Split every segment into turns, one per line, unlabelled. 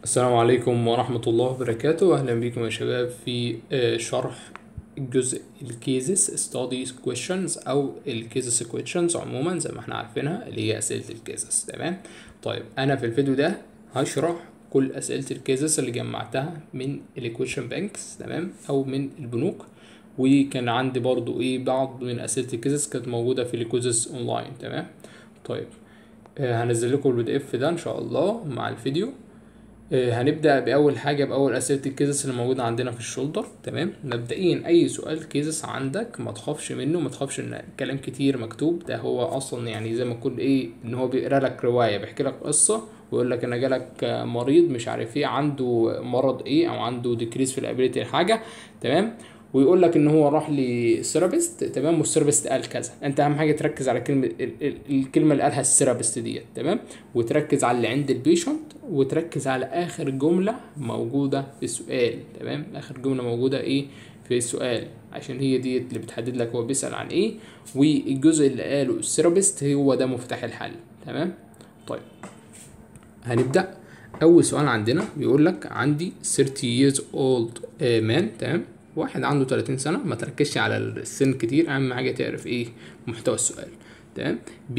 السلام عليكم ورحمة الله وبركاته. أهلا بكم يا شباب في شرح الجزء الكيزز studies questions أو الكيزز questions عموما زي ما احنا عارفينها اللي هي أسئلة الكيزز. تمام. طيب أنا في الفيديو ده هشرح كل أسئلة الكيزز اللي جمعتها من الإيكويشن بانكس، تمام، أو من البنوك. وكان عندي برضو بعض من أسئلة الكيزز كانت موجودة في الكويزز أونلاين. تمام. طيب هنزل لكم البي دي اف ده إن شاء الله مع الفيديو. هنبدأ بأول حاجة بأول أسئلة الكيزس اللي موجودة عندنا في الشولدر. تمام. مبدئيا أي سؤال كيزس عندك ما تخافش منه، ما تخافش إن كلام كتير مكتوب، ده هو أصلا يعني زي ما تكون إن هو بيقرا لك رواية، بيحكي لك قصة ويقول لك أنا جالك مريض مش عارف عنده مرض أو عنده ديكريس في الأبيليتي حاجة. تمام. ويقول لك ان هو راح للثيرابيست، تمام، والثيرابيست قال كذا. انت اهم حاجه تركز على الكلمه اللي قالها الثيرابيست ديت، تمام، وتركز على اللي عند البيشنت، وتركز على اخر جمله موجوده في السؤال. تمام. اخر جمله موجوده في السؤال، عشان هي ديت اللي بتحدد لك هو بيسأل عن والجزء اللي قاله الثيرابيست هو ده مفتاح الحل. تمام. طيب هنبدأ. أول سؤال عندنا بيقول لك عندي 30 years old man. تمام. واحد عنده 30 سنة، ما تركزش على السن كتير، أهم حاجة تعرف محتوى السؤال. تمام.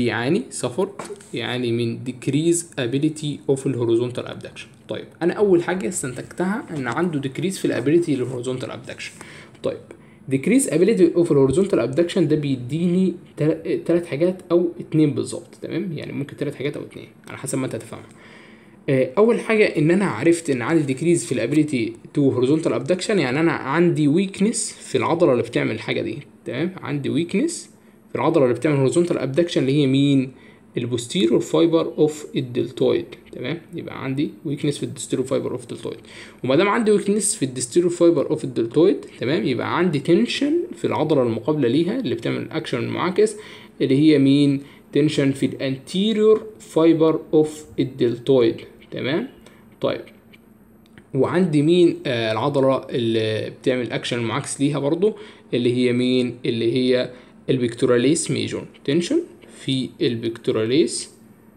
يعاني من decrease ability of horizontal abduction. طيب أنا أول حاجة استنتجتها إن عنده decrease في الability of horizontal abduction. طيب decrease ability of horizontal abduction ده بيديني تلات حاجات أو اتنين بالظبط. تمام. يعني ممكن تلات حاجات أو اتنين على حسب ما أنت تفهمها. اول حاجه ان انا عرفت ان عندي ديكريز في الابيليتي تو هوريزونتال ابدكشن، يعني انا عندي ويكنس في العضله اللي بتعمل الحاجه دي. تمام. عندي ويكنس في العضله اللي بتعمل هوريزونتال ابدكشن اللي هي مين؟ البوستيرور فايبر اوف الدلتويد. تمام. يبقى عندي ويكنس في الدستيرور فايبر اوف الدلتويد، وما دام عندي ويكنس في الدستيرور فايبر اوف الدلتويد، تمام، يبقى عندي تنشن في العضله المقابله ليها اللي بتعمل اكشن المعاكس اللي هي مين؟ تنشن في الانتيريور فايبر اوف الدلتويد. تمام. طيب وعندي مين؟ العضله اللي بتعمل اكشن المعاكس ليها برضو اللي هي مين؟ اللي هي البيكتوراليس ميجور. تنشن في البيكتوراليس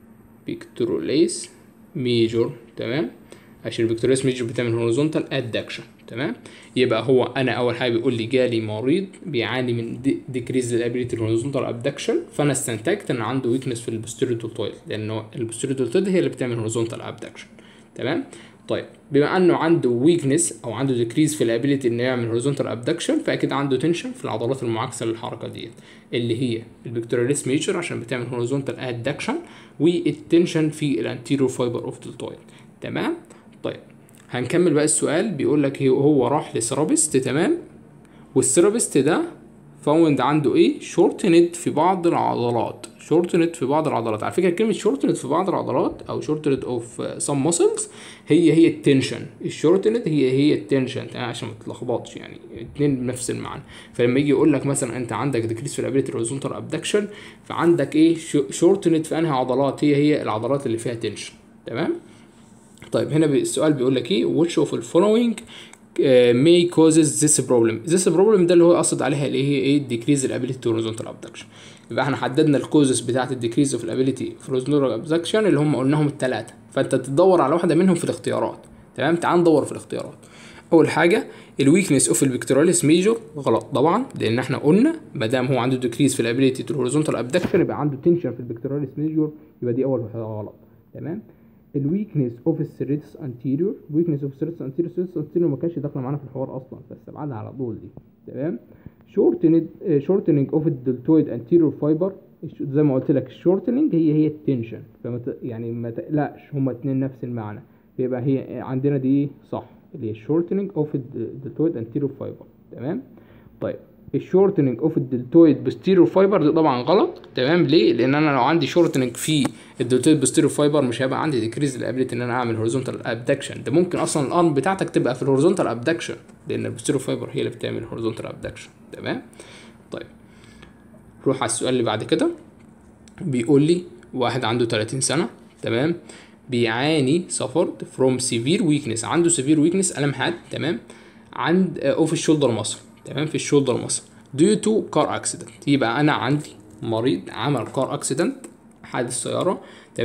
ميجور. تمام. عشان البيكتوراليس ميجور بتعمل هوريزونتال ادكشن. تمام. يبقى هو انا اول حاجه بيقول لي جالي مريض بيعاني من ديكريز الابيليتي الهوريزونتال ابدكشن، فانا استنتجت ان عنده ويكنس في البوستيريور دلتويد، لانه البوستيريور دلتويد هي اللي بتعمل هوريزونتال ابدكشن. تمام. طيب بما انه عنده ويكنس او عنده ديكريز في الابيليتي انه يعمل هوريزونتال ابدكشن، فاكيد عنده تنشن في العضلات المعاكسه للحركه ديت اللي هي البيكتوراليس ميجور عشان بتعمل هوريزونتال ادكشن، والتنشن في الانتيريور فايبر اوف دلتويد. تمام. طيب هنكمل بقى السؤال. بيقول لك هو راح لثيرابيست، تمام، والثيرابيست ده فاوند عنده شورتند في بعض العضلات. شورتند في بعض العضلات، على فكره كلمه شورتند في بعض العضلات او شورتند اوف سم ماسلز هي التنشن. الشورتند هي التنشن، تمام، عشان ما تتلخبطش، يعني اتنين بنفس المعنى. فلما يجي يقول لك مثلا انت عندك ديكريس في الابيليتي هوريزونتال ابدكشن، فعندك شورتند في انهي عضلات؟ هي العضلات اللي فيها تنشن. تمام. طيب هنا السؤال بيقول لك which of the following may causes this problem. this problem ده اللي هو قصد عليها اللي هي decrease الابيليتي to horizontal abduction. يبقى احنا حددنا الكوزز بتاعت الديكريز اوف الابيليتي في horizontal abduction اللي هم قلناهم الثلاثه، فانت تدور على واحده منهم في الاختيارات. تمام. تعال ندور في الاختيارات. اول حاجه الويكنس اوف البيكتوراليس ميجور، غلط طبعا، لان احنا قلنا ما دام هو عنده ديكريز في الابيليتي تو هوريزونتال ابدكشن يبقى عنده تنشن في البيكتوراليس ميجور، يبقى دي اول واحده غلط. تمام. الويكنس اوف السيريتس انتيريور، ويكنس اوف السيريتس انتيريور، السيريتس انتيريور ما كانش داخله معانا في الحوار اصلا، فاستبعدها على طول دي. تمام. شورتنج اوف الدلتويد انتيريور فايبر، زي ما قلت لك الشورتنج هي التنشن، يعني ما تقلقش، هما اتنين نفس المعنى، يبقى هي عندنا دي صح اللي هي شورتنج اوف الدلتويد انتيريور فايبر. تمام. طيب الشورتنج اوف الدلتويد بوستيريور فايبر دي طبعا غلط. تمام. ليه؟ لان انا لو عندي شورتنج في الدلتويد بوستيريور فايبر مش هيبقى عندي ديكريز الابيليتي ان انا اعمل هوريزونتال ابدكشن. ده ممكن اصلا الارم بتاعتك تبقى في الهوريزونتال ابدكشن لان البوستيريور فايبر هي اللي بتعمل هوريزونتال ابدكشن. تمام. طيب روح على السؤال اللي بعد كده. بيقول لي واحد عنده 30 سنه، تمام، بيعاني سفرد فروم سيفير ويكنس، عنده سيفير ويكنس الم حاد، تمام، عند اوف الشولدر ماسل، تمام، في الشولدر ماسل ديو تو كار اكسيدنت. يبقى انا عندي مريض عمل كار اكسيدنت، حادث سياره، تمام،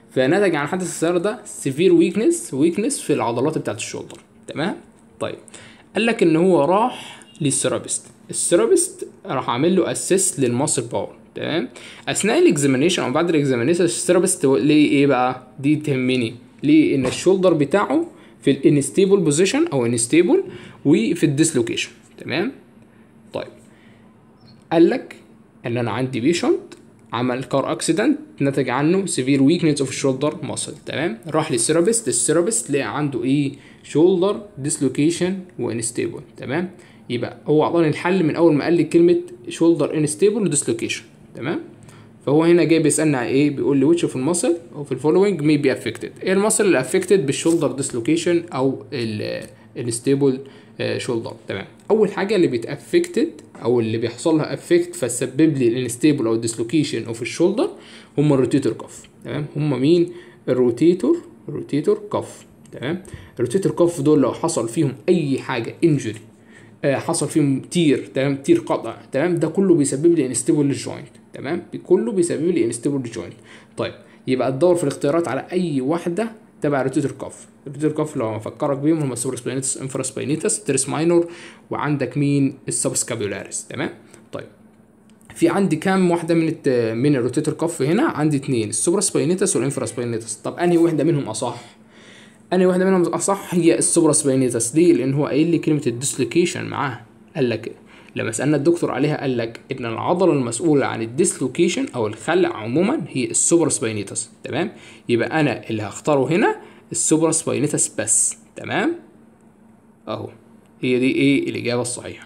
فنتج عن حادث السيارة ده سيفير ويكنس في العضلات بتاعت الشولدر. تمام. طيب قال لك ان هو راح للثيرابيست، الثيرابيست راح عامل له اسيس للماسل باور. تمام. اثناء الاكزامينيشن او بعد الاكزامينيشن الثيرابيست ليه ايه بقى، دي تهمني ليه، ان الشولدر بتاعه في الانستيبل بوزيشن او انستيبل وفي الديسلوكيشن. تمام. طيب قال لك ان انا عندي بيشنت عمل كار اكسيدنت نتج عنه سيفير ويكنس اوف الشولدر ماسل. تمام. راح للثيرابيست، الثيرابيست لقى عنده ايه، شولدر ديسلوكيشن وانستيبل. تمام. يبقى هو اعطاني الحل من اول ما قال لي كلمه شولدر انستيبل وديسلوكيشن. تمام. فهو هنا جاي بيسالني على ايه، بيقول لي which of الماسل او في الفولوينج may be affected، ايه الماسل اللي افكتد بالشولدر ديسلوكيشن او الستيبل شولدر. تمام. اول حاجه اللي بيتافكتد او اللي بيحصل لها افكت فسبب لي الانستيبل او الديسلوكيشن اوف الشولدر هم الروتيتور كف. تمام. هم مين، الروتيتور كف. تمام. الروتيتور كف دول لو حصل فيهم اي حاجه انجري، حصل فيهم تير، تمام، تير قطع، تمام، ده كله بيسبب لي انستيبل للجوينت. تمام. كله بيسبب لي انستيبل للجوينت. طيب يبقى تدور في الاختيارات على اي واحده تبع روتيتور كف. الروتيتور كف لو افكرك بيهم هم السوبراسبينيتس، انفراسبينيتس، تيرس ماينور، وعندك مين، السبسكابيولاريس. تمام. طيب في عندي كام واحده من الروتيتور كف هنا، عندي 2، السوبراسبينيتس والانفراسبينيتس. طب انهي واحده منهم اصح؟ انهي واحده منهم اصح؟ هي السوبراسبينيتس. ليه؟ لان هو قايل لي كلمه الديسلوكيشن معاها. قال لك لما سالنا الدكتور عليها قال لك ان العضله المسؤوله عن الديسلوكيشن او الخلع عموما هي السوبراسبينيتس. تمام. يبقى انا اللي هختاره هنا السوبراسبينيتس بس. تمام. اهو هي دي ايه الاجابه الصحيحه.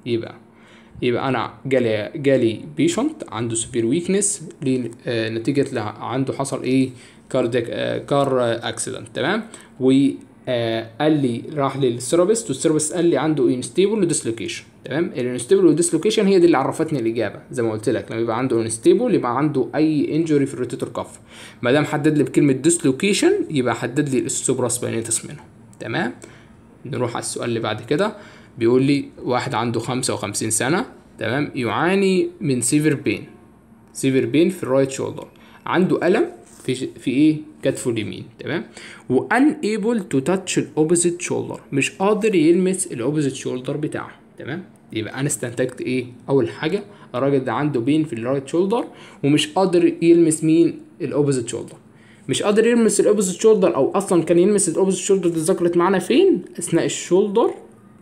يبقى انا جالي بيشنت عنده سيفير ويكنس نتيجه عنده حصل ايه، كار اكسيدنت. تمام. وقال لي راح للثيرابيست، والثيرابيست قال لي عنده انستيبل وديسلوكيشن. تمام. الانستيبل والديسلوكيشن هي دي اللي عرفتني الاجابه. زي ما قلت لك لما يبقى عنده انستيبل يبقى عنده اي انجري في الروتيتور كف، ما دام حدد لي بكلمه ديسلوكيشن يبقى حدد لي السوبراسبينيتس منه. تمام. نروح على السؤال اللي بعد كده. بيقول لي واحد عنده 55 سنه، تمام، يعاني من سيفير بين في الرايت شولدر، عنده الم في ايه، كتفه اليمين. تمام. unable to touch الاوبوزيت شولدر، مش قادر يلمس الاوبوزيت شولدر بتاعه. تمام. يبقى انا استنتجت ايه، اول حاجه الراجل ده عنده بين في الرايت شولدر ومش قادر يلمس مين، الاوبوزيت شولدر. مش قادر يلمس الاوبوزيت شولدر، او اصلا كان يلمس الاوبوزيت شولدر دي ذكرت معانا فين، اثناء الشولدر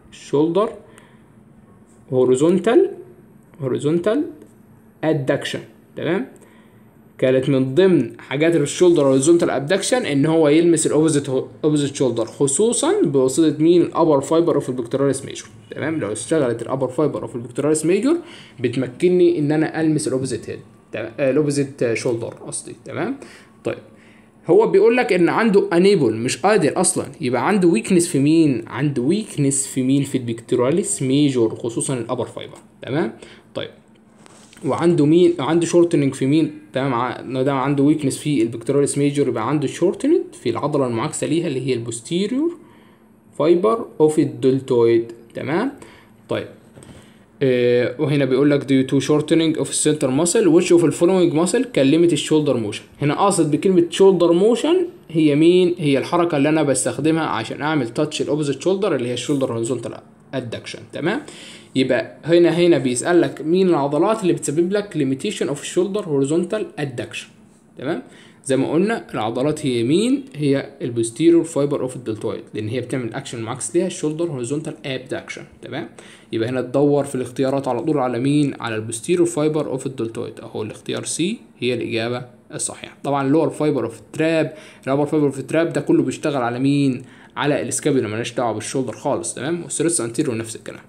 هوريزونتال ادكشن. تمام. كانت من ضمن حاجات الشولدر هوريزونتال ابدكشن ان هو يلمس الاوبوزيت شولدر، خصوصا بواسطه مين، الابر فايبر اوف البكتيرياليس ميجور. تمام. لو اشتغلت الابر فايبر اوف البكتيرياليس ميجور بتمكنني ان انا المس الاوبوزيت هيد، الاوبوزيت شولدر قصدي. تمام. طيب هو بيقول لك ان عنده انيبل، مش قادر اصلا، يبقى عنده ويكنس في مين، في البكتيرياليس ميجور، خصوصا الابر فايبر. تمام. طيب وعنده مين، عنده شورتنج في مين، تمام، ده عنده ويكنس في البكتيرياليس ميجور يبقى عنده شورتنج في العضله المعاكسه ليها اللي هي البوستيريور فايبر اوف الدلتويد. تمام. طيب وهنا بيقول لك due to shortening of center muscle which of the following muscle can limit الشولدر موشن. هنا قاصد بكلمه شولدر موشن هي مين، هي الحركه اللي انا بستخدمها عشان اعمل تاتش الاوبوزيت شولدر اللي هي الشولدر هوريزونتال ادكشن. تمام. يبقى هنا بيسالك مين العضلات اللي بتسبب لك limitation of shoulder horizontal adduction. تمام. زي ما قلنا العضلات هي مين، هي البوستيريور فايبر اوف الدلتويد، لان هي بتعمل اكشن معاكس ليها الشولدر هوريزونتال ابدكشن. تمام. يبقى هنا تدور في الاختيارات على طول على مين، على البوستيريور فايبر اوف الدلتويد. اهو الاختيار سي هي الاجابه الصحيحه. طبعا اللور فايبر اوف التراب، الابر فايبر اوف التراب ده كله بيشتغل على مين، على الاسكابيولا، مالناش دعوه بالشولدر خالص. تمام. والسيرس انتيريور نفس الكلام.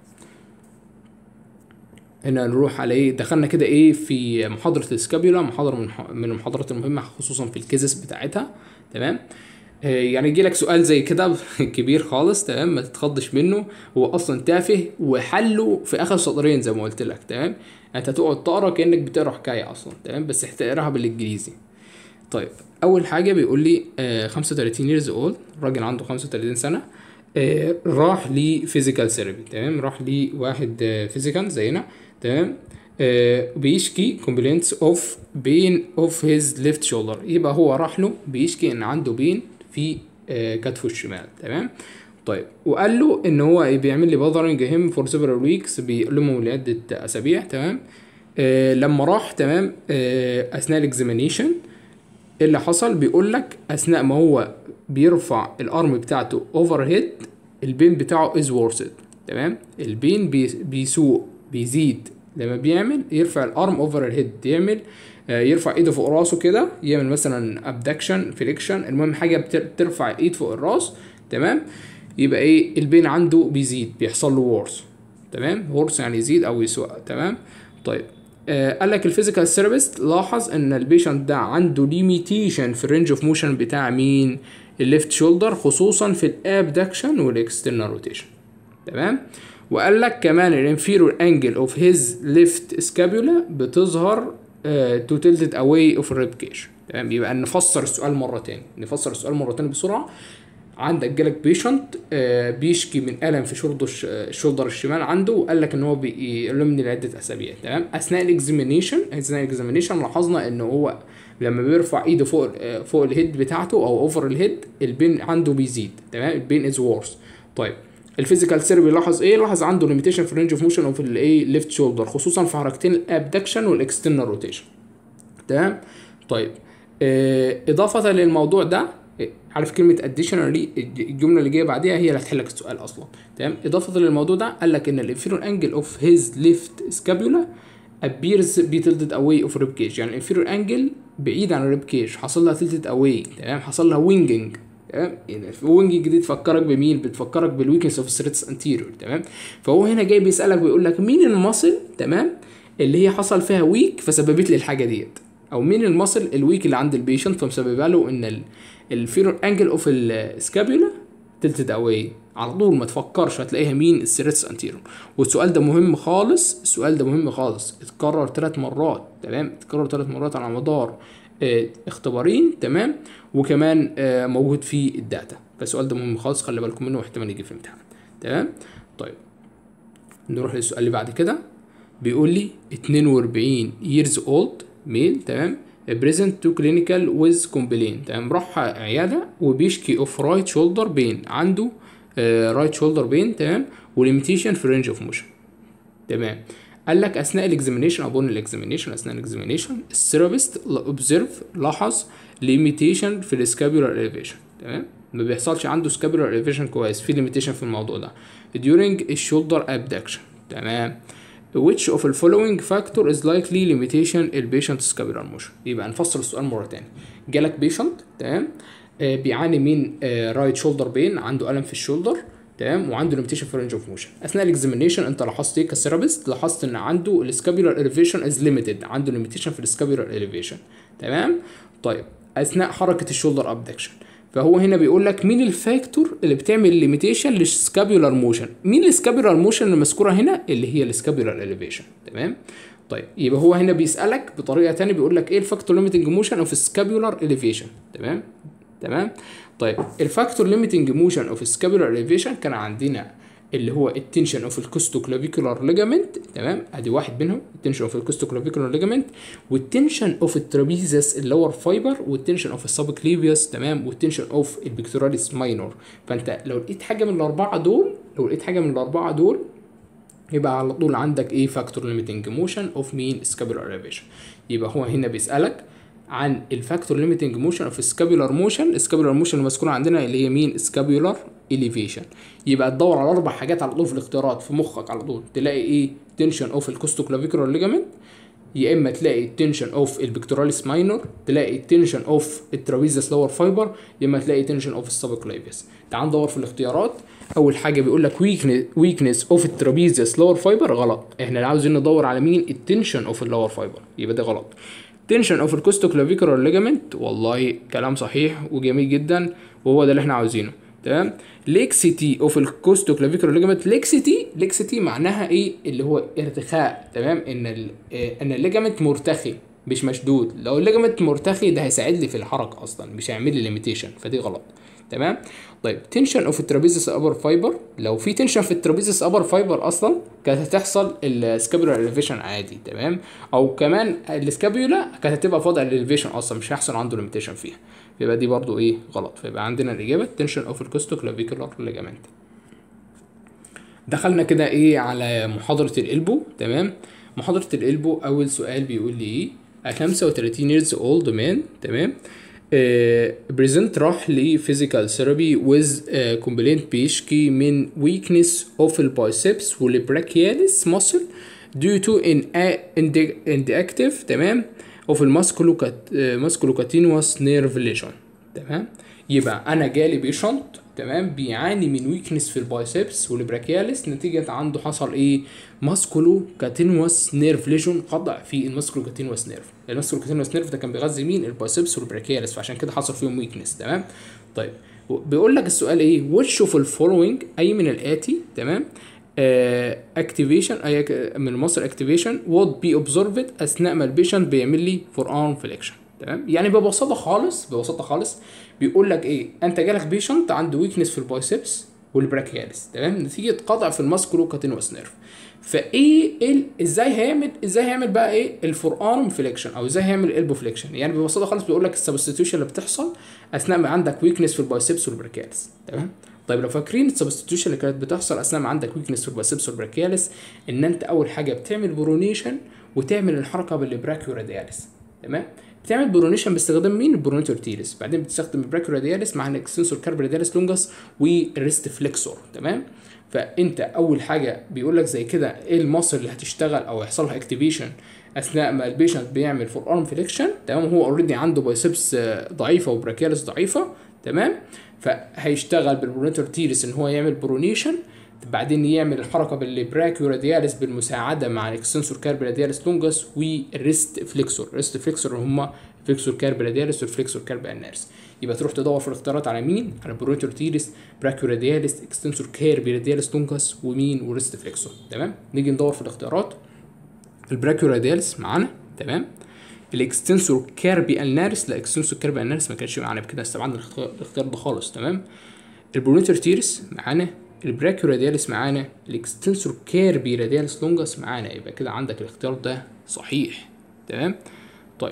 هنا نروح على ايه، دخلنا كده ايه في محاضره السكابيولا، محاضره من المحاضرات المهمه خصوصا في الكيزس بتاعتها. تمام. يعني يجي لك سؤال زي كده كبير خالص، تمام، ما تتخضش منه، هو اصلا تافه وحله في اخر سطرين زي ما قلت لك. تمام. انت هتقعد تقرا كانك بتقرا حكايه اصلا. تمام. بس هتقراها بالانجليزي. طيب اول حاجه بيقول لي 35 years old، راجل عنده 35 سنه، راح لفيزيكال ثيرابي. تمام. راح لواحد فيزيكال زينا. تمام. بيشكي complaints of pain of his left shoulder. يبقى هو راح له بيشكي ان عنده بين في كتفه الشمال. تمام. طيب وقال له ان هو بيعمل لي bothering him for several weeks، بيؤلمه لعدة اسابيع. تمام. لما راح تمام اثناء الاكزامينيشن اللي حصل بيقول لك اثناء ما هو بيرفع الارم بتاعته اوفر هيد البين بتاعه از worsened. تمام. البين بيسوء بيزيد لما بيعمل يرفع الارم اوفر الهيد، يعمل يرفع ايده فوق راسه كده، يعمل مثلا ابدكشن فليكشن، المهم حاجه بترفع الايد فوق الراس. تمام. يبقى ايه البين عنده بيزيد، بيحصل له وورس. تمام. وورس يعني يزيد او يسوء. تمام. طيب قال لك الفيزيكال ثيرابيست لاحظ ان البيشنت ده عنده ليميتيشن في الرينج اوف موشن بتاع مين؟ الليفت شولدر، خصوصا في الابدكشن والاكسترنال روتيشن. تمام. وقال لك كمان الانفيرور انجل اوف هيز ليفت سكابولا بتظهر تو تلتد اواي اوف الريب كيج. تمام. يبقى نفسر السؤال مرتين، بسرعه. عندك جالك بيشنت بيشكي من الم في الشولدر الشمال عنده، وقال لك ان هو بيألمني لعده اسابيع. تمام. اثناء الاكزامينيشن لاحظنا ان هو لما بيرفع ايده فوق الهيد بتاعته او اوفر الهيد البين عنده بيزيد. تمام. البين از وورس. طيب الفيزيكال ثيرابي لاحظ ايه؟ لاحظ عنده ليميتيشن في الرينج اوف موشن اوف الايه ليفت شولدر، خصوصا في حركتين الابدكشن والاكسترنال روتيشن. تمام. طيب اضافه للموضوع ده، عارف كلمه اديشنالي الجمله اللي جايه بعديها هي اللي هتحل لك السؤال اصلا. تمام. اضافه للموضوع ده قال لك ان الانفيرور انجل اوف هيز ليفت سكابولا appears be tilted away of rib cage، يعني الانفيرور انجل بعيد عن الريب كيج، حصل لها tilted away. تمام. حصل لها وينجنج. تمام. يعني الوينجنج دي تفكرك بمين؟ بتفكرك بالويكنس اوف السيرتس انتيريور. تمام. فهو هنا جاي بيسالك بيقول لك مين المصل تمام اللي هي حصل فيها ويك فسببت لي الحاجه ديت، او مين المصل الويك اللي عند البيشنت فمسببه له ان الفيرور انجل اوف السكابولا تلتد اواي. على طول ما تفكرش هتلاقيها مين؟ السيرتس انتيريور. والسؤال ده مهم خالص، اتكرر 3 مرات. تمام. اتكرر 3 مرات على مدار اختبارين. تمام. وكمان موجود في الداتا، فالسؤال ده مهم خالص، خلي بالكم منه واحتمال يجي في الامتحان. تمام. طيب نروح للسؤال اللي بعد كده. بيقول لي 42 years old male. تمام. present to clinical with complaint. تمام. راح عياده وبيشكي اوف رايت شولدر بين، عنده رايت شولدر بين. تمام. وليميتيشن في رينج اوف موشن. تمام. قال لك اثناء الاكزامينيشن الثيرابيست اوبزرف لاحظ ليميتيشن في السكابولار اليفيشن. تمام. ما بيحصلش عنده سكابولار اليفيشن كويس، في ليميتيشن في الموضوع ده during الشولدر abduction. تمام. which of the following factor is likely limitation البيشنت scapular motion. يبقى نفسر السؤال مرة تاني. جالك بيشنت تمام بيعاني من رايت شولدر بين، عنده ألم في الشولدر. تمام. وعنده ليميتيشن في رينج اوف موشن. اثناء الاكزامينيشن انت لاحظت ايه كثيرابيست؟ لاحظت ان عنده السكابولار اليفيشن از ليميتد، عنده ليميتيشن في السكابولار اليفيشن. تمام. طيب اثناء حركه الشولدر ابدكشن، فهو هنا بيقول لك مين الفاكتور اللي بتعمل ليميتيشن للسكابولار موشن؟ مين السكابولار موشن اللي مذكوره هنا؟ اللي هي السكابولار اليفيشن. تمام. طيب يبقى هو هنا بيسالك بطريقه ثانيه، بيقول لك ايه الفاكتور ليميتنج موشن اوف سكابولار اليفيشن. تمام. طيب الفاكتور ليميتنج موشن اوف سكابولار اليفيشن كان عندنا اللي هو التنشن اوف الكوستوكلافيكولار ليجامنت. تمام. ادي واحد منهم، التنشن اوف الكوستوكلافيكولار ليجامنت، والتنشن اوف الترابيزيس اللور فايبر، والتنشن اوف السبكليفيوس. تمام. والتنشن اوف البيكتوراليس ماينور. فانت لو لقيت حاجه من الاربعه دول يبقى على طول عندك ايه؟ فاكتور ليميتنج موشن اوف مين؟ سكابولار اليفيشن. يبقى هو هنا بيسالك عن الفاكتور ليميتنج موشن اوف سكابولار موشن. السكابولار موشن المذكوره عندنا اللي هي مين؟ سكابولار اليفيشن. يبقى تدور على 4 حاجات على طول في الاختيارات في مخك على طول، تلاقي ايه؟ تنشن اوف الكوستوكلافيكولار ليجامنت، يا اما تلاقي تنشن اوف البيكتوراليس ماينور، تلاقي تنشن اوف الترابيزيس لور فايبر، يا اما تلاقي تنشن اوف السبكليفيوس. تعال ندور في الاختيارات. اول حاجه بيقول لك ويكنس اوف الترابيزيس لور فايبر، غلط. احنا عاوزين ندور على مين؟ التنشن اوف اللور فايبر، يبقى ده غلط. تنشن اوف الكوستوكلافيكولار ليجامنت، والله كلام صحيح وجميل جدا وهو ده اللي احنا عاوزينه. تمام. ليكسيتي اوف الكوستوكلافيكولار ليجامنت. ليكسيتي معناها ايه؟ اللي هو ارتخاء. تمام. ان الليجامنت مرتخي مش مشدود. لو الليجامنت مرتخي ده هيساعد لي في الحركه اصلا، مش هيعمل لي ليميتيشن، فدي غلط. تمام. طيب تنشن اوف الترابيزيس ابر فايبر، لو في تنشن في الترابيزيس ابر فايبر اصلا كانت هتحصل السكابيولار اليفيشن عادي، تمام، او كمان السكابيولا كانت هتبقى في وضع الاليفيشن اصلا، مش هيحصل عنده ليميتيشن فيها، يبقى دي برضو ايه غلط. فيبقى عندنا الاجابه تنشن اوف الكوستوكلافيكولار ليجامنت. دخلنا كده ايه على محاضره الالبو، تمام. محاضره الالبو اول سؤال بيقول لي ايه، a 35 years old man، تمام، بريزنت راح لفيزيكال ثيرابي ويز كومبلينت بيشكي من ويكنس اوف البايسبس والبراكياليس ماسل due to inactive، تمام، اوف الماسكولوكاتينوس نيرف ليجون، تمام. يبقى انا جالي بيشنت، تمام، بيعاني من ويكنس في البايسبس والبراكياليس نتيجه عنده حصل ايه، ماسكولوكاتينوس نيرف ليجون، قطع في الماسكولوكاتينوس نيرف. الماسكولوكاتينوس نيرف ده كان بيغذي مين، البايسبس والبراكياليس، فعشان كده حصل فيهم ويكنس، تمام. طيب بيقول لك السؤال ايه، which of the following، اي من الاتي، تمام، اكتيفيشن اي من المصل اكتيفيشن would be observed اثناء ما البيشنت بيعمل لي فور ارم فليكشن، تمام. يعني ببساطه خالص بيقول لك ايه، انت جالك بيشنت عنده ويكنس في البايسبس والبراكياليس، تمام، نتيجه قطع في الماسكولوكاتينوس نيرف. فايه ازاي هيعمل بقى ايه الفور ارم فليكشن، او ازاي هيعمل البو فليكشن. يعني ببساطه خالص بيقول لك السبستيتيوشن اللي بتحصل اثناء ما عندك ويكنس في البايسبس والبراكياليس، تمام. طيب لو فاكرين السبستيتيوشن اللي كانت بتحصل اثناء ما عندك ويكنس في البايسبس والبراكياليس، ان انت اول حاجه بتعمل برونيشن وتعمل الحركه بالبراكيو رادياليس، تمام. بتعمل برونيشن باستخدام مين، البرونيتور تيرس، بعدين بتستخدم البراكيو رادياليس مع الاكستنسور كارب رادياليس لونجس والريست فليكسور، تمام. فانت اول حاجه بيقول لك زي كده ايه المصل اللي هتشتغل او يحصل لها اكتيفيشن اثناء ما البيشنت بيعمل فور ارم فليكشن، تمام. هو اوريدي عنده بايسبس ضعيفه وبراكياليس ضعيفه، تمام. فهيشتغل بالبرونيتور تيرس ان هو يعمل برونيشن، بعدين يعمل الحركه بالبراكيو رادياليس بالمساعده مع الاكستنسور كارب رادياليس لونجس والريست فليكسور. الريست فليكسور هم فليكسور كارب رادياليس والفليكسور كارب انارس. يبقى تروح تدور في الاختيارات على مين، على برونيتور تيرس، براكيو رادياليس، اكستنسور كارب رادياليس لونجس ومين، وريست فليكسور، تمام. نيجي ندور في الاختيارات. البراكيو رادياليس معانا، تمام. الاكستنسور كاربي النارس، لا اكستنسور كاربي النارس ما كانش معانا بكده، استبعدنا الاختيار ده خالص، تمام. البرونيتور تيرس معانا، البراكيو رادياليس معانا، الاكستنسور كاربي رادياليس لونجس معانا، يبقى كده عندك الاختيار ده صحيح، تمام. طيب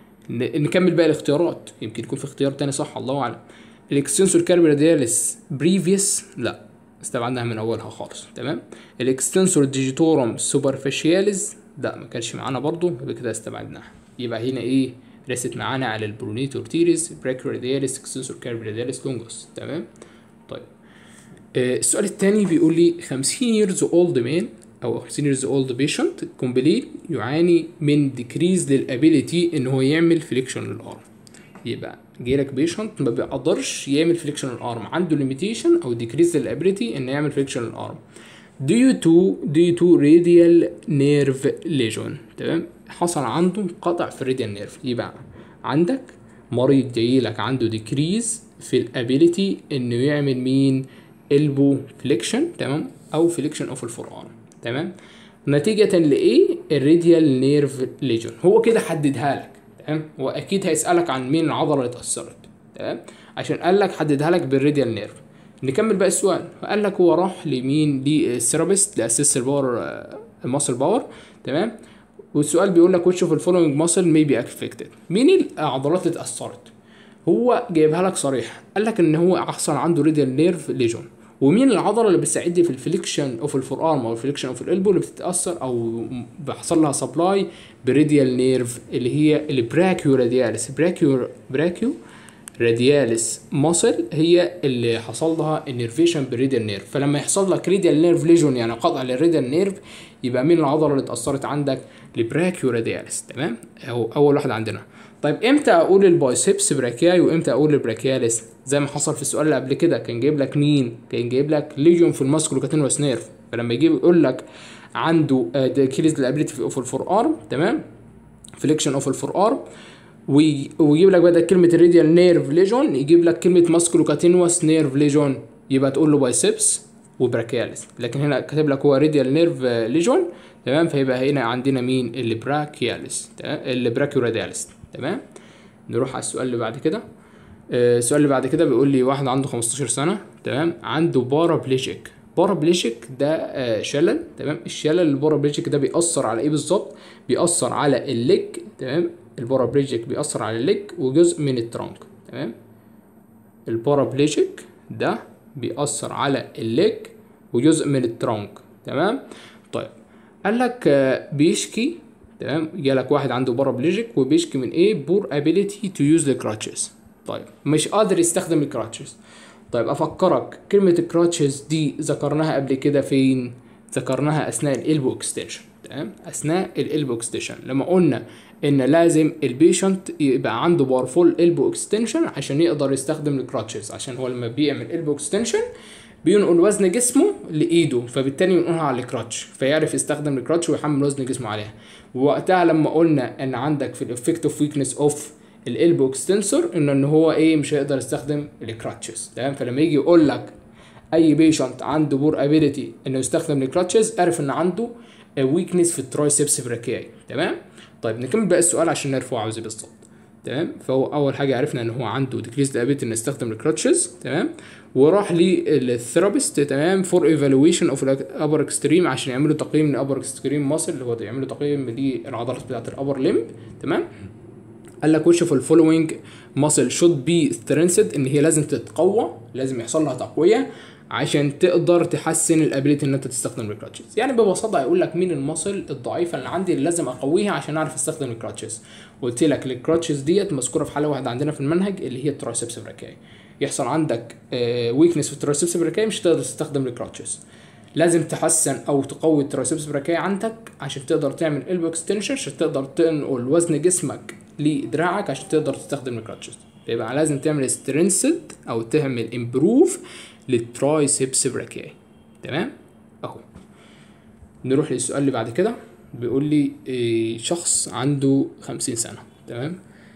نكمل بقى الاختيارات، يمكن يكون في اختيار تاني صح، الله اعلم. الاكستنسور كاربي رادياليس بريفيوس، لا استبعدناها من اولها خالص، تمام. الاكستنسور ديجيتورم سوبرفيشياليز، لا ما كانش معانا برضو، يبقى كده استبعدناها. يبقى هنا ايه رست معانا على البرونيتور تيريس، براكيو رادياليس، اكستنسور كاربي رادياليس لونجس، تمام. طيب السؤال الثاني بيقول لي 50 years old man او 50 years old patient كومبليت يعاني من decrease للابيليتي ان هو يعمل فليكشن للارم. يبقى جايلك بيشنت ما بيقدرش يعمل فليكشن للارم، عنده ليميتيشن او decrease للابيليتي ان يعمل فليكشن للارم due to radial nerve lesion، تمام. حصل عنده قطع في الراديال نيرف. يبقى عندك مريض جايلك عنده decrease في الابيليتي انه يعمل مين، elbow flexion، تمام، او flexion of الفور ارم، تمام، نتيجة لايه، الراديال نيرف ليجون. هو كده حددها لك، تمام. هو اكيد هيسألك عن مين العضلة اللي اتأثرت، تمام، عشان قال لك حددها لك بالراديال نيرف. نكمل بقى السؤال. قال لك هو راح لمين، للثيرابيست لاسيس الباور، الماسل باور، تمام. والسؤال بيقول لك which of the following muscle may be affected، مين العضلات اللي اتأثرت. هو جايبها لك صريح، قال لك ان هو حصل عنده راديال نيرف ليجون، ومين العضله اللي بتساعدني في الفليكشن اوف الفور ارم او الفليكشن اوف الالبو اللي بتتاثر او بيحصل لها سبلاي براديال نيرف، اللي هي البراكيو رادياليس. براكيو رادياليس ماسل هي اللي حصل لها انيرفيشن بالراديال نيرف. فلما يحصل لك راديال نيرف ليجون يعني قطع للراديال نيرف، يبقى مين العضله اللي اتاثرت عندك، البراكيو رادياليس، تمام. اول واحد عندنا. طيب امتى اقول البايسبس براكياي وامتى اقول البراكياليس؟ زي ما حصل في السؤال اللي قبل كده، كان جايب لك مين، كان جايب لك ليجون في الماسكولوكاتينوس نيرف. فلما يجيب يقول لك عنده ديكريز الابيليتي اوف الفور ارم، تمام، فليكشن اوف الفور ارم، ويجيب لك بدل كلمه الراديال نيرف ليجون يجيب لك كلمه ماسكولوكاتينوس نيرف ليجون، يبقى تقول له بايسبس وبراكياليس. لكن هنا كاتب لك هو راديال نيرف ليجون، تمام. فيبقى هنا عندنا مين، البراكياليس، تمام، البراكيو رادياليس، تمام. نروح على السؤال اللي بعد كده. السؤال اللي بعد كده بيقول لي واحد عنده 15 سنة، تمام، عنده بارابليجيك. بارابليجيك ده شلل، تمام. الشلل البارابليجيك ده بيأثر على ايه بالظبط؟ بيأثر على الليج، تمام. البارابليجيك بيأثر على الليج وجزء من الترنك، تمام. البارابليجيك ده بيأثر على الليج وجزء من الترنك، تمام. طيب قال لك بيشكي، تمام، جالك واحد عنده بارابليجيك وبيشكي من ايه؟ بور ابيليتي تو يوز ذا كراتشز. طيب مش قادر يستخدم الكراتشز. طيب افكرك كلمة الكراتشز دي ذكرناها قبل كده فين؟ ذكرناها اثناء الالبو اكستنشن، تمام. اثناء الالبو اكستنشن لما قلنا ان لازم البيشنت يبقى عنده باورفول البو اكستنشن عشان يقدر يستخدم الكراتشز، عشان هو لما بيعمل البو اكستنشن بينقل وزن جسمه لايده، فبالتالي ينقلها على الكراتش فيعرف يستخدم الكراتش ويحمل وزن جسمه عليها. ووقتها لما قلنا ان عندك في الافكتيف ويكنس اوف الالبو اكستنسور ان هو ايه؟ مش هيقدر يستخدم الكراتشز، تمام. فلما يجي يقول لك اي بيشنت عنده بور ابيليتي انه يستخدم الكراتشز، اعرف ان عنده ويكنس في الترايسبس براكياي، تمام. طيب نكمل بقى السؤال عشان نعرف هو عاوز ايه بالظبط، تمام. فهو اول حاجه عرفنا ان هو عنده ديكريز ابيليتي انه يستخدم الكراتشز، تمام. وراح للثيرابيست، تمام، فور ايفالويشن اوف الابر اكستريم عشان يعملوا تقييم للابر اكستريم ماسل، اللي هو يعملوا تقييم للعضلات بتاعه الابر ليمب، تمام. قال لك which of the following muscle should be strengthened، ان هي لازم تتقوى، لازم يحصل لها تقويه عشان تقدر تحسن الابيليتي ان انت تستخدم الكراتشز. يعني ببساطه هيقول لك مين المصل الضعيفه اللي عندي اللي لازم اقويها عشان اعرف استخدم الكراتشز. قلت لك الكراتشز ديت مذكوره في حاله واحده عندنا في المنهج اللي هي الترايسبس براكاي. يحصل عندك ويكنس في الترايسبس براكاي مش هتقدر تستخدم الكراتشز، لازم تحسن او تقوي الترايسبس براكاي عندك عشان تقدر تعمل البو اكستنشن، عشان تقدر تنقل وزن جسمك لدراعك عشان تقدر تستخدم الكراتشز. يبقى لازم تعمل سترينسد او تعمل امبروف للترايسبس براكاي، تمام. اهو نروح للسؤال اللي بعد كده. بيقول لي شخص عنده 50 سنه، تمام.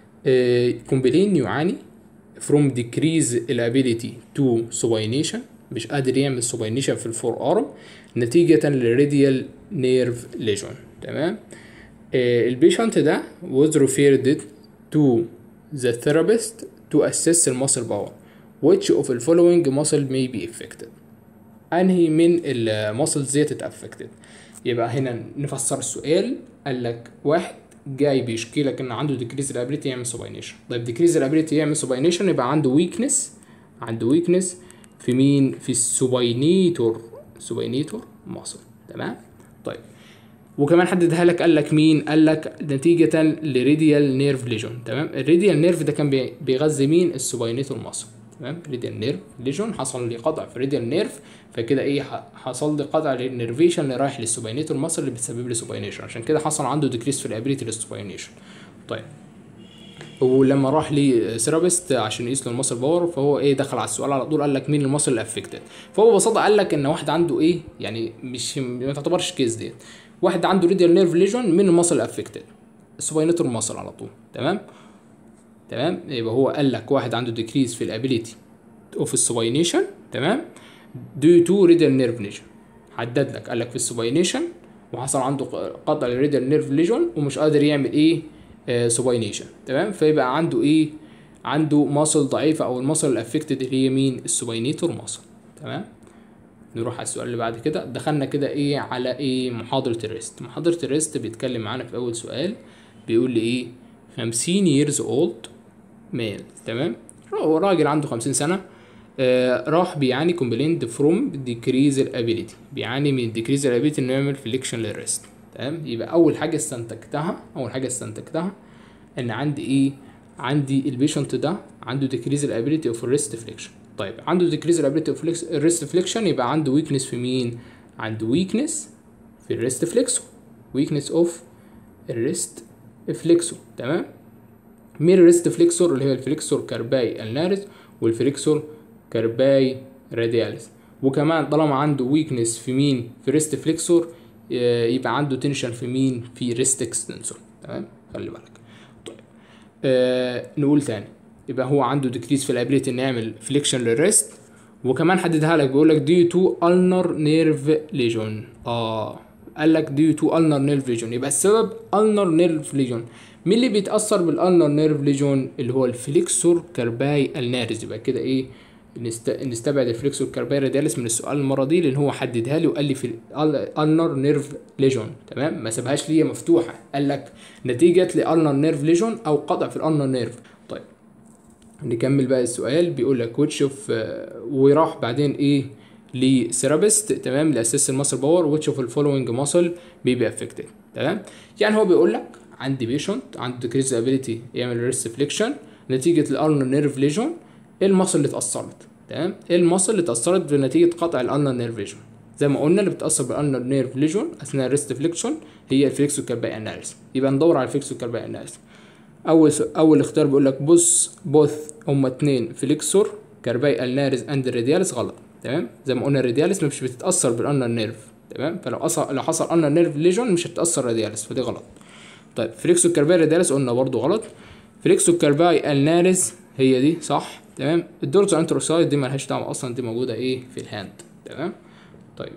كومبلين يعاني from decrease ability to supination، مش قادر يعمل supination في الفور ارم نتيجة للراديال نيرف ليجون، تمام. البيشنت ده was referred to the therapist to assess the muscle power. which of the following muscle may be affected؟ انهي من المسلز ديت اتأفكتد؟ يبقى هنا نفسر السؤال. قال لك واحد جاي بيشكي لك ان عنده ديكريز الابيليتي يعمل سوباينيشن. طيب ديكريز الابيليتي يعمل سوباينيشن يبقى عنده ويكنس، عنده ويكنس في مين؟ في السوباينيتور ماسل، تمام. طيب وكمان حددها لك، قال لك مين؟ قال لك نتيجة لريديال نيرف ليجون، تمام. الريديال نيرف ده كان بيغذي مين؟ السوباينيتور ماسل، تمام. ريديال نيرف ليجون حصل لي قطع في ريديال نيرف، فكده ايه؟ حصل لي قطع للنيرفيشن اللي رايح للسوباينيتور ماسل اللي بتسبب لي سوباينيشن، عشان كده حصل عنده ديكريس في الابيليتي للسوباينيشن. طيب ولما راح لي ثيرابيست عشان يقيس له الماسل باور، فهو ايه؟ دخل على السؤال على طول، قال لك مين الماسل الافكتد. فهو ببساطه قال لك ان واحد عنده ايه؟ يعني مش ما تعتبرش كيس ديت، واحد عنده ريديال نيرف ليجون من الماسل افكتد، السوباينيتور ماسل على طول، تمام. تمام. يبقى هو قال لك واحد عنده ديكريس في الابيليتي اوف السوباينيشن، تمام، ديو تو ريديال نيرف ليجون. حدد لك، قال لك في السوباينيشن وحصل عنده قطع للريديال نيرف ليجون ومش قادر يعمل ايه؟ سوباينيشن، تمام. فيبقى عنده ايه؟ عنده ماسل ضعيفه او الماسل الافكتد اللي هي مين؟ السوباينيتور ماسل، تمام. نروح على السؤال اللي بعد كده. دخلنا كده ايه؟ على ايه؟ محاضره الريست. محاضره الريست بيتكلم معانا في اول سؤال بيقول لي ايه؟ 50 years old male، تمام. هو راجل عنده 50 سنه، راح بيعاني كومبليند فروم ديكريز الابيليتي، بيعاني من ديكريز الابيليتي انه يعمل فليكشن للريست، تمام. يبقى اول حاجه استنتجتها ان عندي ايه؟ عندي البيشنت ده عنده ديكريز الابيليتي اوف الريست فليكشن. طيب عنده ديكريز الابيليتي اوف الريست فليكشن، يبقى عنده ويكنس في مين؟ عنده ويكنس في الريست فليكسو، ويكنس اوف الريست فليكسو، تمام. مين الريست فليكسور؟ اللي هي الفليكسور كارباي النارس والفليكسور كارباي رادياليس. وكمان طالما عنده ويكنس في مين؟ في ريست فليكسور، يبقى عنده تنشن في مين؟ في ريست اكستنسور، تمام. خلي بالك. طيب نقول تاني، يبقى هو عنده ديكريس في الابيليتي انه يعمل فليكشن للريست، وكمان حددها لك بيقول لك ديو تو ulnar نيرف ليجون. قال لك ديو تو ulnar نيرف ليجون، يبقى السبب ulnar نيرف ليجون مين اللي بيتاثر بالالنر نيرف ليجون؟ اللي هو الفليكسور كارباي النارس. يبقى كده ايه، نستبعد الفليكسور كارباي رادياليس من السؤال المره دي، لان هو حددها لي وقال لي في الالنر نيرف ليجون. تمام، ما سابهاش لي مفتوحه، قال لك نتيجه لالنر نيرف ليجون او قطع في الالنر نيرف. طيب نكمل بقى السؤال. بيقول لك which of وراح بعدين ايه لثيرابيست، تمام، لاساس الماسل باور، which of the following muscle بيبقى affected. تمام، يعني هو بيقول لك عندي بيشنت عنده decreased ability يعمل ريست فليكشن نتيجه الالنر نيرف ليجون. ايه المصل اللي اتاثرت؟ تمام، ايه المصل اللي اتاثرت بنتيجه قطع الالنر نيرف ليجون؟ زي ما قلنا اللي بتاثر بالالنر نيرف ليجون اثناء الريست فليكشن هي الفليكسور كارباي اناليس. يبقى ندور على الفليكسور كارباي اناليس. اول اختيار بيقول لك بص بوث هما اتنين فليكسور كارباي النارس اند رادياليس، غلط. تمام، زي ما قلنا الرادياليس مش بتتاثر بالالنر نيرف. تمام، فلو حصل النر نيرف ليجون مش هتتاثر رادياليس، فدي غلط. طيب فليكسور كارباي رادياليس قلنا برضو غلط. فليكسور كارباي النارس هي دي صح. تمام، الدورزال انتروسايد دي مالهاش دعوه اصلا، دي موجوده ايه في الهاند. تمام. طيب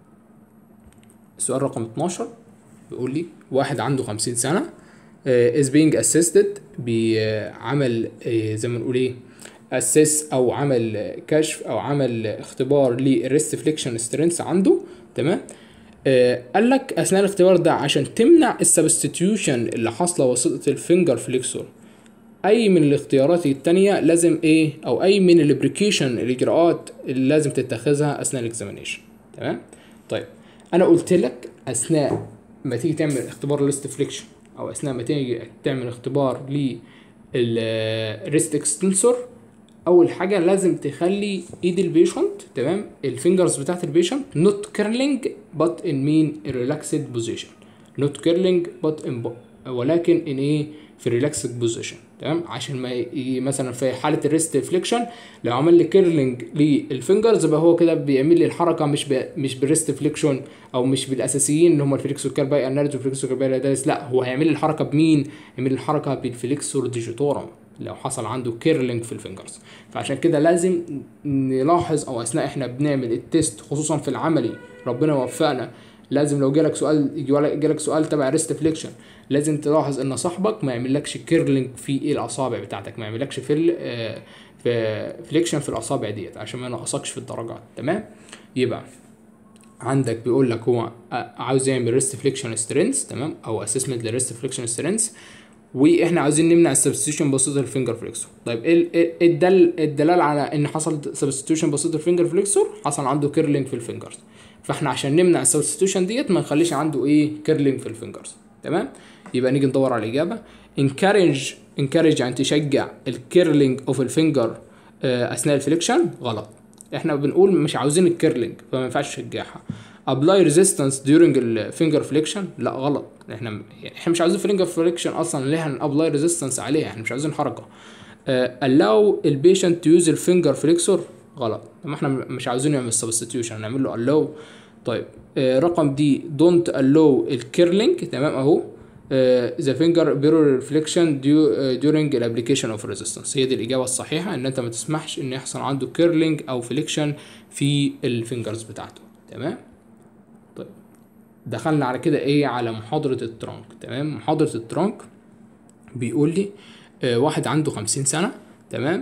السؤال رقم 12 بيقول لي واحد عنده 50 سنه is being assisted بعمل زي ما نقول ايه assess او عمل كشف او عمل اختبار للريست فليكشن سترينث عنده. تمام، قال لك اثناء الاختبار ده عشان تمنع السبستيتيوشن اللي حاصله وسط الفينجر فليكسور، اي من الاختيارات التانية لازم ايه، او اي من الابريكيشن الاجراءات اللي لازم تتخذها اثناء الاكزامينيشن. تمام. طيب انا قلت لك اثناء ما تيجي تعمل اختبار الريست فليكشن او اثناء ما تيجي تعمل اختبار للريست اكستنسور، اول حاجه لازم تخلي ايد البيشنت، تمام، الفينجرز بتاعت البيشنت نوت كيرلينج بات ان مين ريلاكسد بوزيشن، نوت كيرلينج بات ان ولكن ان ايه في ريلاكسد بوزيشن. تمام، عشان ما مثلا في حاله الريست فليكشن لو عمل لي كيرلينج للفينجرز يبقى هو كده بيعمل لي الحركه مش بالريست فليكشن او مش بالاساسيين اللي هم الفليكسور كارباي اناليز والفليكسور كارباي رادياليس، لا هو هيعمل لي الحركه بمين؟ هيعمل لي الحركه بالفليكسور ديجيتورم لو حصل عنده كيرلينج في الفينجرز. فعشان كده لازم نلاحظ او اثناء احنا بنعمل التيست خصوصا في العملي ربنا يوفقنا، لازم لو جالك سؤال تبع ريست فليكشن لازم تلاحظ ان صاحبك ما يعملكش كيرلينج في الاصابع بتاعتك، ما يعملكش في فليكشن في الاصابع ديت عشان ما ينقصكش في الدرجات. تمام، يبقى عندك بيقول لك هو عاوز يعمل ريست فليكشن سترينث، تمام، او اسسمنت للريست فليكشن سترينث، واحنا عاوزين نمنع السبستيوشن بسيط الفينجر فليكسور. طيب ايه الدلال على ان حصل سبستيوشن بسيط الفينجر فليكسور؟ حصل عنده كيرلينج في الفينجرز، فاحنا عشان نمنع السبستيوشن ديت ما نخليش عنده ايه كيرلينج في الفينجرز. تمام، يبقى نيجي ندور على الاجابه. encourage يعني تشجع الكيرلينج اوف الفينجر اثناء الفليكشن، غلط. احنا بنقول مش عاوزين الكيرلينج فما ينفعش تشجعها. apply resistance during الفينجر فليكشن، لا غلط. احنا مش عاوزين فينجر فليكشن اصلا، ليه هنابلاي ريزيستنس عليها؟ احنا مش عاوزين حركه. allow البيشنت تو يوز الفينجر فليكسور، غلط. طب احنا مش عاوزين نعمل سبستيوشن، نعمل له allow. طيب رقم دي don't allow الكيرلينج، تمام اهو. the finger mirror reflection during the application of resistance، هي دي الإجابة الصحيحة، إن أنت ما تسمحش إن يحصل عنده كيرلينج أو فليكشن في الفينجرز بتاعته. تمام. طيب دخلنا على كده إيه على محاضرة الترانك. تمام، محاضرة الترانك بيقول لي واحد عنده 50 سنة، تمام،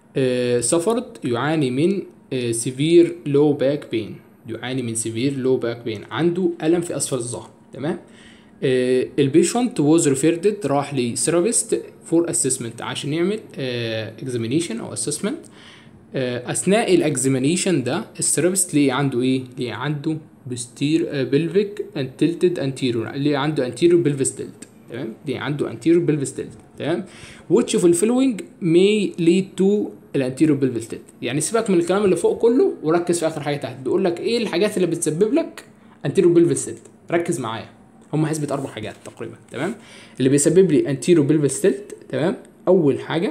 سفرت يعاني من severe low back pain، يعاني من severe low back pain، عنده ألم في أسفل الظهر. تمام، البيشنت was referred راح لثيرابيست فور اسسمنت عشان يعمل اكزامينيشن او اسسمنت. اثناء الاكزامينيشن ده الثيرابيست ليه عنده ايه؟ ليه عنده بلفيك انتلتد انتيريور، ليه عنده انتيريور بلفيس تلت. تمام، ليه عنده انتيريور بلفيس تلت. تمام، which of the following may lead to الانتيريور بلفيس تلت. يعني سيبك من الكلام اللي فوق كله وركز في اخر حاجه تحت، بيقول لك ايه الحاجات اللي بتسبب لك انتيريور بلفيس تلت. ركز معايا، هم حسبة 4 حاجات تقريبا. تمام، اللي بيسبب لي انتيرو بلفيس تلت. تمام، اول حاجه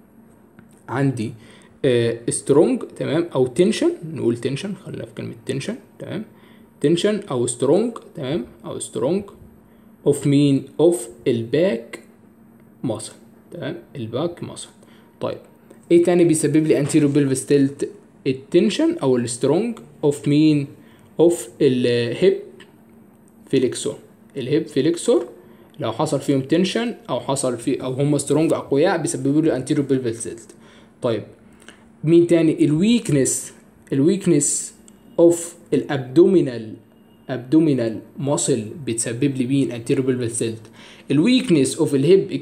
عندي سترونج، تمام، او تنشن، نقول تنشن، خلينا في كلمه تنشن. تمام، تنشن او سترونج، تمام، او سترونج اوف مين؟ اوف الباك ماسل. تمام، الباك ماسل. طيب ايه تاني بيسبب لي انتيرو بلفيس تلت؟ التنشن او السترونج اوف مين؟ اوف الهيب فليكسور، الهيب فليكسور لو حصل فيهم تنشن او حصل في او هم سترونج اقوياء بيسببوا لي انتيريور بلفيك تلت. طيب مين تاني؟ الويكنس اوف الابدومينال ماسل بتسبب لي مين انتيريور بلفيك تلت. الويكنس اوف الهيب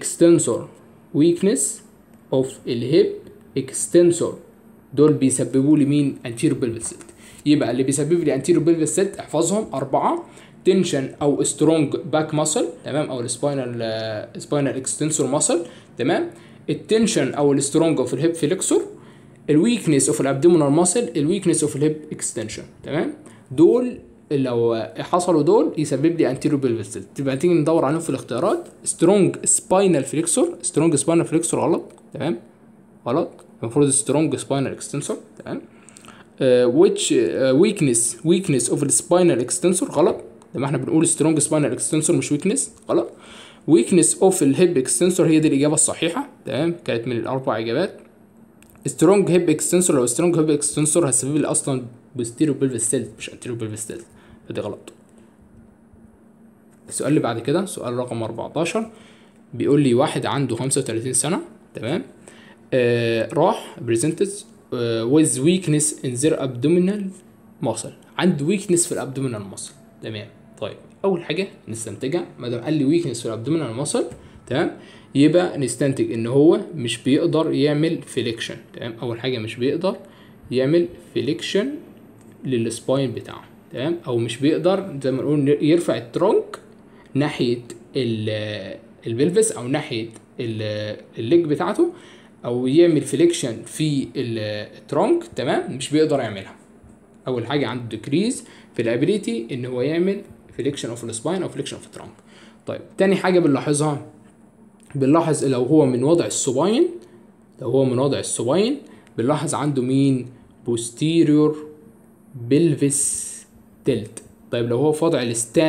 اكستنسور دول بيسببوا لي مين انتيريور بلفيك تلت. يبقى اللي بيسبب لي انتيريور بلفيك تلت احفظهم 4: تنشن او سترونج باك ماسل، تمام، او السباينال اكستنسور ماسل، تمام، التنشن او السترونج اوف الهيب فليكسور، الويكنس اوف الابدومينال ماسل، الويكنس اوف الهيب اكستنشن، تمام. دول لو حصلوا دول يسبب لي انتيريور بلفيك تلت. تبقى تيجي ندور عليهم في الاختيارات. سترونج سباينال فليكسور غلط، تمام، غلط، المفروض سترونج سباينال اكستنسور، تمام. which weakness of the spinal extensor غلط، لما احنا بنقول strong spinal extensor مش weakness، غلط. weakness of الهيب extensor هي دي الإجابة الصحيحة، تمام، كانت من الأربع إجابات. strong hip extensor، لو strong hip extensor هتسبب لي أصلا posterior pelvis tilt مش anterior pelvis tilt، فدي غلط. السؤال اللي بعد كده سؤال رقم 14 بيقول لي واحد عنده 35 سنة، تمام، راح presented with weakness in their abdominal muscle، عنده weakness في الابدومينال muscle، تمام. طيب اول حاجه نستنتجها، ما دام قال لي weakness في الابدومينال muscle، تمام، يبقى نستنتج ان هو مش بيقدر يعمل فليكشن، تمام. اول حاجه مش بيقدر يعمل فليكشن للسباين بتاعه، تمام، او مش بيقدر زي ما نقول يرفع الترونك ناحيه البلفس او ناحيه الليج بتاعته، او يعمل فليكشن في الترونك، تمام، مش بيقدر يعملها. اول حاجه عنده ديكريز في الابيليتي ان هو يعمل فليكشن اوف السباين او فليكشن اوف الترونك. طيب تاني حاجه بنلاحظ لو هو من وضع السباين، بنلاحظ عنده مين؟ posterior pelvis tilt. طيب لو هو في وضع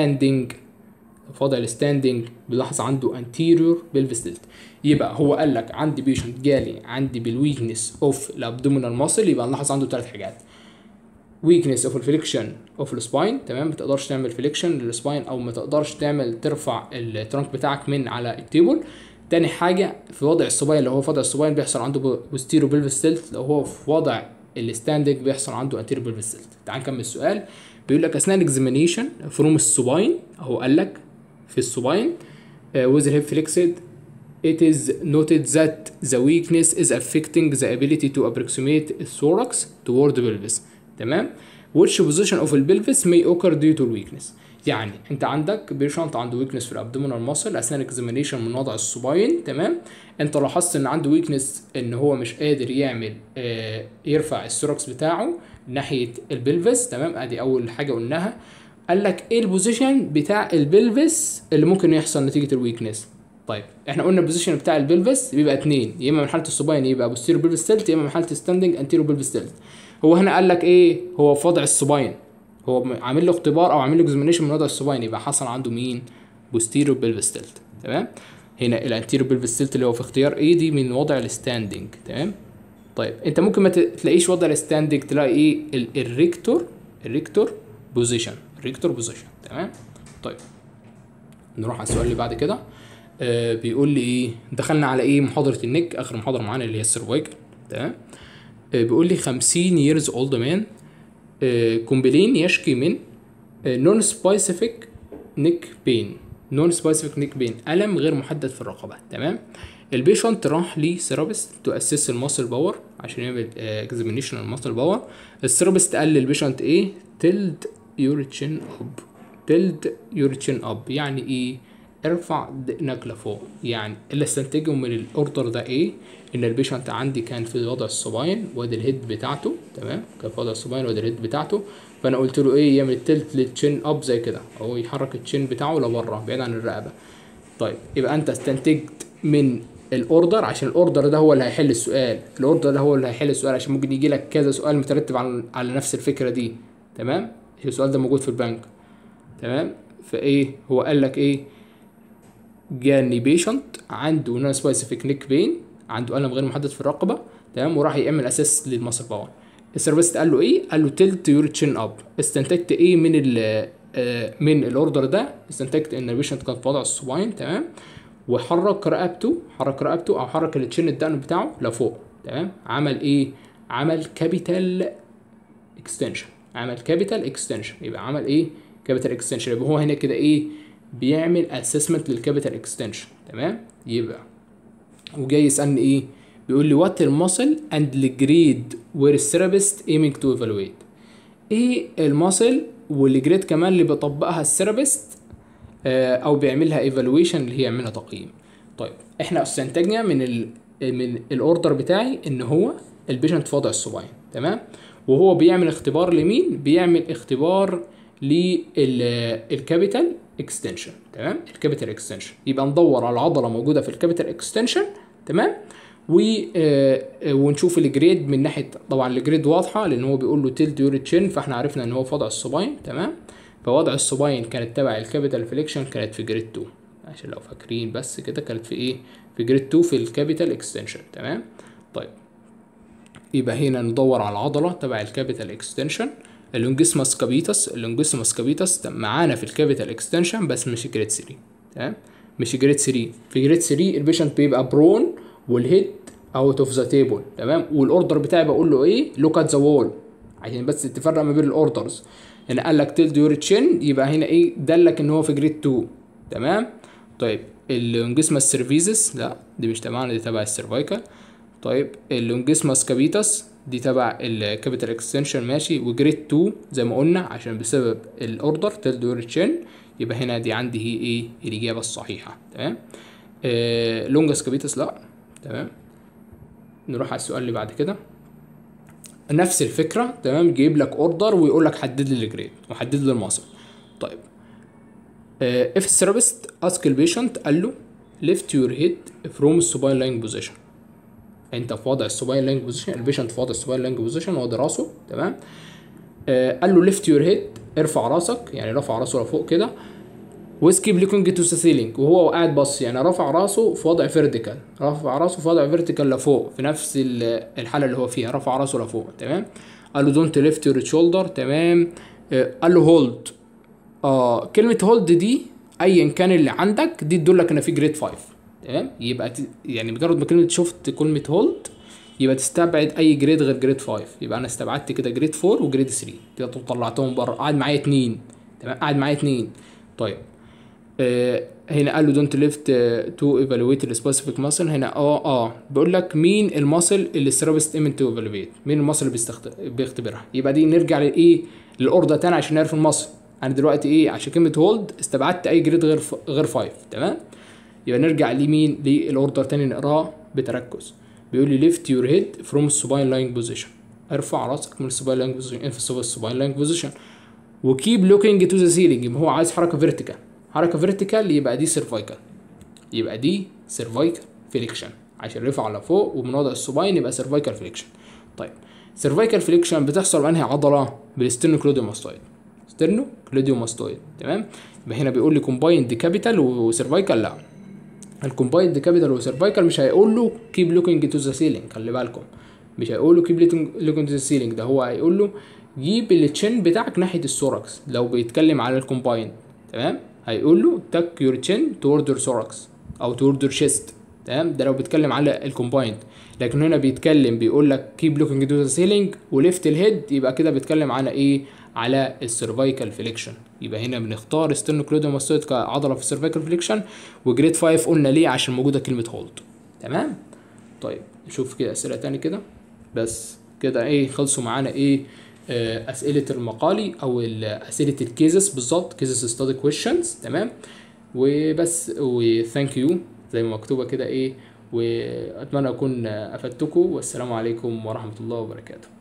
الستاندنج بنلاحظ عنده anterior pelvis tilt. يبقى هو قال لك عندي بيشنت جالي عندي بالويكنس اوف الابدومينال ماسل، يبقى نلاحظ عنده 3 حاجات: ويكنس اوف الفليكشن اوف السباين، تمام، ما تقدرش تعمل فليكشن للسباين او ما تقدرش ترفع الترنك بتاعك من على التيبل. تاني حاجه في وضع السباين، لو هو في وضع السباين بيحصل عنده posterior pelvis tilt، لو هو في وضع الستاندنج بيحصل عنده anterior pelvis tilt. تعال نكمل السؤال. بيقول لك اثناء الاكزامينيشن فروم السباين، اهو قال لك في السباين with the hip flexed it is noted that the weakness is affecting the ability to approximate the thorax toward the pelvis، تمام. which position of the pelvis may occur due to weakness. يعني انت عندك بيشنت عنده weakness في الابدومينال ماسل اثناء الاكزامينيشن من وضع السباين، تمام، انت لاحظت ان عنده weakness ان هو مش قادر يعمل يرفع الثوركس بتاعه ناحيه البلفس، تمام. ادي اول حاجه قلناها. قال لك ايه البوزيشن بتاع البلفس اللي ممكن يحصل نتيجه الويكنس؟ طيب احنا قلنا البوزيشن بتاع البلفس بيبقى 2، يا اما من حاله السباين يبقى posterior pelvis tilt، يا اما من حاله الستاندنج anterior pelvis tilt. هو هنا قال لك ايه؟ هو في وضع السباين، هو عامل له اختبار او عامل له اكزامينيشن من وضع السباين، يبقى حصل عنده مين؟ posterior pelvis tilt، تمام. هنا الانتيريور pelvis tilt اللي هو في اختيار ايه دي من وضع الستاندنج، تمام. طيب انت ممكن ما تلاقيش وضع الستاندنج، تلاقي ايه؟ الريكتور بوزيشن، تمام. طيب نروح على السؤال اللي بعد كده. بيقول لي ايه؟ دخلنا على ايه؟ محاضره النك، اخر محاضره معانا اللي هي السيرفايكل، تمام. بيقول لي 50 years old man كومبلين يشكي من نون سبيسيفيك نيك بين، الم غير محدد في الرقبه، تمام. البيشنت راح لثيرابيست تو اسس الماسل باور عشان يعمل اكزامينيشن الماسل باور. الثيرابيست قال للبيشنت ايه؟ تلد يور تشين اب، يعني ايه؟ ارفع دقنك لفوق. يعني اللي استنتجه من الاوردر ده ايه؟ ان البيشنت عندي كان في وضع السباين وادي الهيد بتاعته، تمام، كان في وضع السباين وادي الهيد بتاعته، فانا قلت له ايه؟ يعمل تلت للتشين اب زي كده، او يحرك التشين بتاعه لبره بعيد عن الرقبه. طيب يبقى انت استنتجت من الاوردر، عشان الاوردر ده هو اللي هيحل السؤال، عشان ممكن يجي لك كذا سؤال مترتب على نفس الفكره دي، تمام. السؤال ده موجود في البنك، تمام. فايه هو قال لك ايه؟ جاني بيشنت عنده نون سبيسيفيك نيك بين، عنده الم غير محدد في الرقبه، تمام، وراح يعمل اساس للماسل باور. السيرفيست قال له ايه؟ قال له تلت يور تشين اب. استنتجت ايه من من الاوردر ده استنتجت ان البيشنت كان في وضع السباين، تمام، وحرك رقبته او حرك التشين الدقن بتاعه لفوق، تمام. عمل ايه؟ عمل كابيتال اكستنشن، يبقى عمل ايه؟ كابيتال اكستنشن. يبقى هو هنا كده ايه؟ بيعمل اسسمنت للكابيتال اكستنشن، تمام. يبقى وجاي يسالني ايه؟ بيقول لي وات الماسل اند الجريد وير الثيرابيست ايمينج تو ايفالويت. ايه الماسل والجريد كمان اللي بيطبقها الثيرابيست او بيعملها ايفالويشن، اللي هي يعملها تقييم. طيب احنا استنتجنا من الاوردر بتاعي ان هو البيشنت في وضع السباين، تمام، وهو بيعمل اختبار لمين؟ بيعمل اختبار للكابيتال اكستنشن، تمام، الكابيتال اكستنشن. يبقى ندور على عضله موجوده في الكابيتال اكستنشن، تمام، ونشوف الجريد من ناحيه، طبعا الجريد واضحه لان هو بيقول له تيلت يور تشين، فاحنا عرفنا ان هو في وضع السباين، تمام. فوضع السباين كانت تبع الكابيتال فليكشن، كانت في جريد 2 عشان لو فاكرين، بس كده كانت في ايه؟ في جريد 2 في الكابيتال اكستنشن، تمام. طيب يبقى هنا ندور على العضله تبع الكابيتال اكستنشن، اللونجيسماس كابيتاس معانا في الكابيتال اكستنشن بس مش جريد 3، تمام، مش جريد 3. في جريد 3 البيشنت بيبقى برون والهيد اوت اوف ذا تيبل، تمام، والاوردر بتاعي بقول له ايه؟ لوك ات ذا وول، عشان بس تفرق ما بين الاوردرز. هنا قال لك تيل ديور تشين، يبقى هنا ايه؟ دلك ان هو في جريد 2، تمام. طيب اللونجيسماس سيرفيسس، لا دي مش تبعنا، دي تبع السيرفايكال. طيب اللونجيسماس كابيتاس دي تبع الكابيتال اكستنشن، ماشي، وجريد 2 زي ما قلنا عشان بسبب الاوردر تيل ديور تشين، يبقى هنا دي عندي هي ايه؟ الاجابه الصحيحه، تمام. لونجاس كابيتاس لا، تمام. نروح على السؤال اللي بعد كده، نفس الفكره، تمام، جايب لك اوردر ويقول لك حدد لي الجريد وحدد لي المصل. طيب if therapist ask البيشنت قال له lift your head from supine lying position، انت في وضع السوباين لاينج بوزيشن، البيشنت في وضع السوباين لاينج بوزيشن وضع راسه، تمام. قال له lift your head، ارفع راسك، يعني رفع راسه لفوق كده، وسكيب لوكينج تو سيلينج، وهو قاعد بص، يعني رفع راسه في وضع فيرتيكال، لفوق في نفس الحاله اللي هو فيها، رفع راسه لفوق، تمام. قال له دونت ليفت يور شولدر، تمام. قال له هولد. كلمه هولد دي ايا كان اللي عندك دي تدلك ان في جريد 5، تمام. يبقى يعني مجرد ما كلمه شفت كلمه هولد يبقى تستبعد اي جريد غير جريد 5. يبقى انا استبعدت كده جريد 4 وجريد 3 كده، طلعتهم بره، قاعد معايا 2، تمام، قاعد معايا 2. طيب هنا قال له دونت ليفت تو ايفالويت السبيسيفيك ماسل. هنا بيقول لك مين الماسل اللي الثيرابيست ايمن تو ايفالويت، مين الماسل اللي بيختبرها. يبقى دي نرجع لايه؟ للاوردر تاني عشان نعرف الماسل. انا دلوقتي ايه؟ عشان كلمه هولد استبعدت اي جريد غير 5، تمام. يبقى نرجع لمين؟ للاوردر تاني نقراه بتركز. بيقول لي ليفت يور هيد فروم السوباين لاينج بوزيشن، ارفع راسك من السوباين لاينج بوزيشن، في السوباين لاينج بوزيشن، وكيب لوكينج تو ذا سيلينج. يبقى هو عايز حركه فيرتيكال، يبقى دي سيرفايكال فليكشن، عشان رفع لفوق ومن وضع السوباين يبقى سيرفايكال فليكشن. طيب سيرفايكال فليكشن بتحصل بانهي عضله؟ بالسترنوكلوديوماستويد، تمام. يبقى هنا بيقول لي كومبايند كابيتال وسيرفايكال، لا الكومبايند كابيتال وسيرفايكال مش هيقول له كيب لوكينج تو ذا سيلينج، خلي بالكم، مش هيقول له كيب لوكينج تو ذا سيلينج، ده هو هيقول له جيب التشين بتاعك ناحيه السوراكس. لو بيتكلم على الكومبايند، تمام، هيقول له تك يور تشين تورد يور سوراكس او تورد يور شيست، تمام. ده لو بيتكلم على الكومبايند. لكن هنا بيقول لك كيب لوكينج تو ذا سيلينج وليفت الهيد، يبقى كده بيتكلم على ايه؟ على السيرفايكال فليكشن. يبقى هنا بنختار سترنوكلوديوماستويد كعضله في السيرفايكال فليكشن، وجريد 5 قلنا ليه؟ عشان موجوده كلمه هولد، تمام. طيب نشوف كده اسئله تاني كده، بس كده ايه؟ خلصوا معانا ايه؟ اسئله المقالي او اسئله الكيزز، بالظبط كيزز ستادي كويشنز، تمام. وبس، وثانك يو زي ما مكتوبه كده ايه، واتمنى اكون افدتكم، والسلام عليكم ورحمه الله وبركاته.